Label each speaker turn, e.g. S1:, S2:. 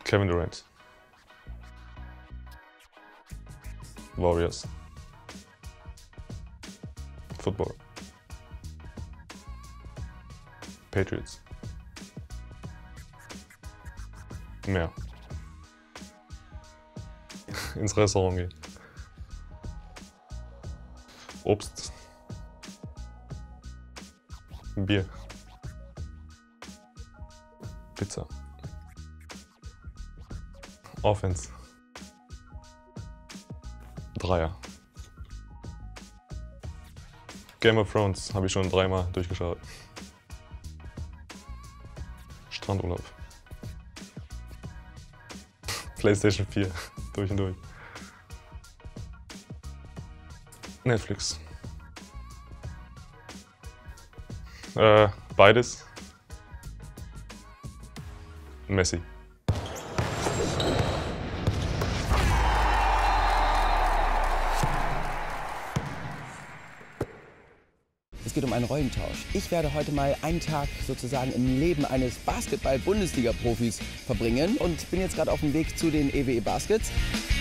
S1: Kevin Durant. Warriors. Football. Patriots. Mehr. Ins Restaurant gehen. Obst. Bier. Pizza. Offense. Dreier. Game of Thrones habe ich schon 3-mal durchgeschaut. Strandurlaub. PlayStation 4 durch und durch. Netflix. Beides. Messi.
S2: Es geht um einen Rollentausch. Ich werde heute mal einen Tag sozusagen im Leben eines Basketball-Bundesliga-Profis verbringen und bin jetzt gerade auf dem Weg zu den EWE Baskets.